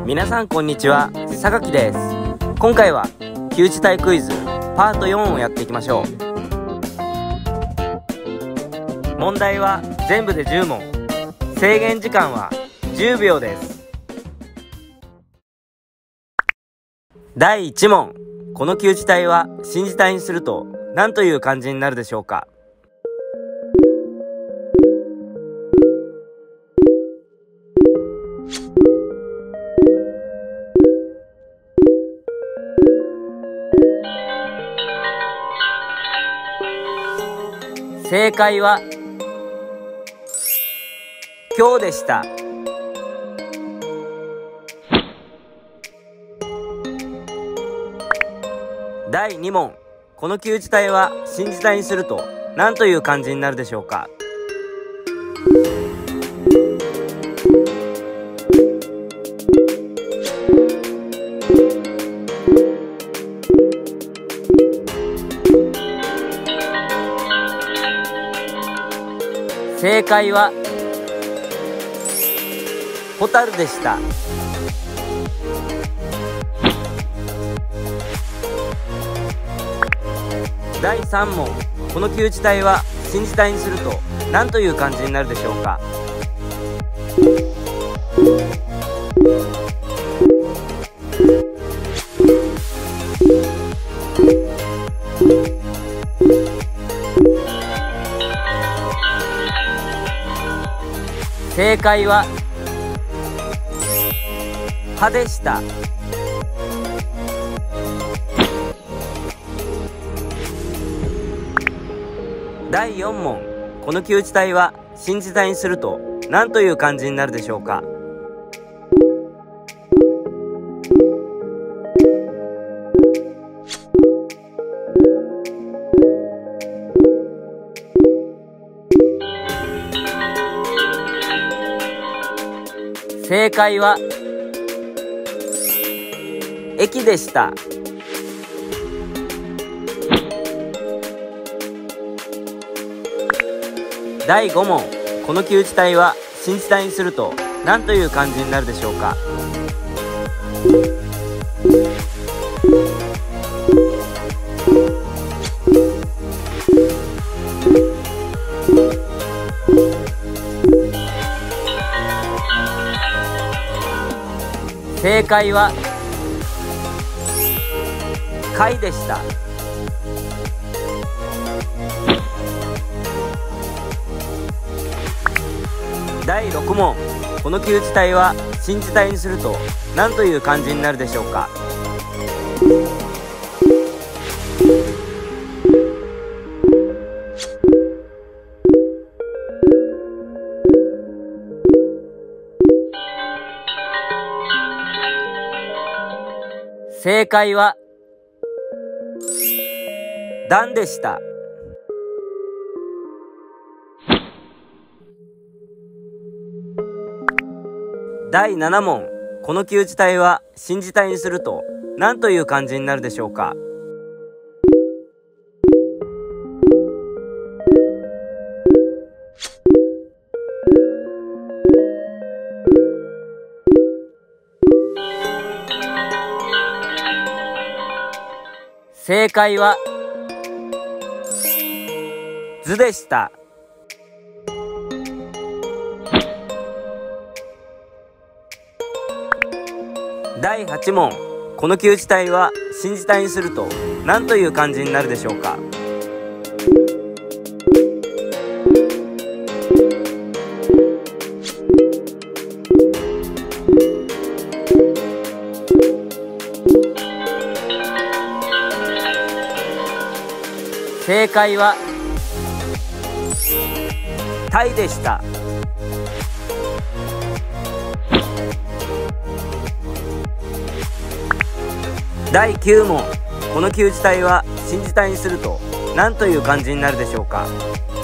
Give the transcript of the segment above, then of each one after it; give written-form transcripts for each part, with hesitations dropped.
皆さんこんにちは、榊です。今回は旧字体クイズパート4をやっていきましょう。問題は全部で10問、制限時間は10秒です。第1問、この旧字体は新字体にすると何という漢字になるでしょうか？正解は今日でした。第2問、この旧字体は新字体にすると何という漢字になるでしょうか？正解はホタルでした。第3問、この旧字体は新字体にすると何という漢字になるでしょうか？正解は歯でした。第4問、この旧字体は新字体にすると何という漢字になるでしょうか？正解は駅でした。第5問、この旧字体は新字体にすると何という漢字になるでしょうか？正解は貝でした。第6問、この旧字体は新字体にすると何という漢字になるでしょうか？正解は段でした。第7問、この旧字体は新字体にすると何という漢字になるでしょうか？正解は図でした。第8問、この旧字体は新字体にすると何という漢字になるでしょうか？正解はタイでした。第9問、この旧字体は新字体にすると何という漢字になるでしょうか？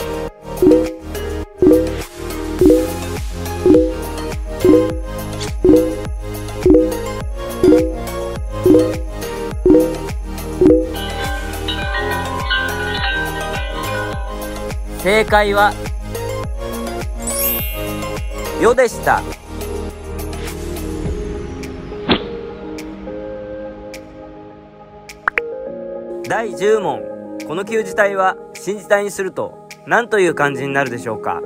正解はよでした。 第10問。この旧字体は新字体にすると何という漢字になるでしょうか？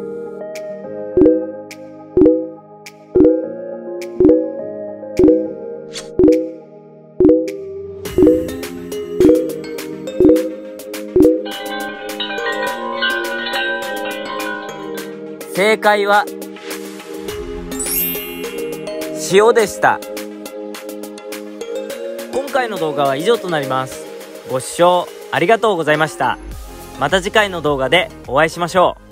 正解は塩でした。今回の動画は以上となります。ご視聴ありがとうございました。また次回の動画でお会いしましょう。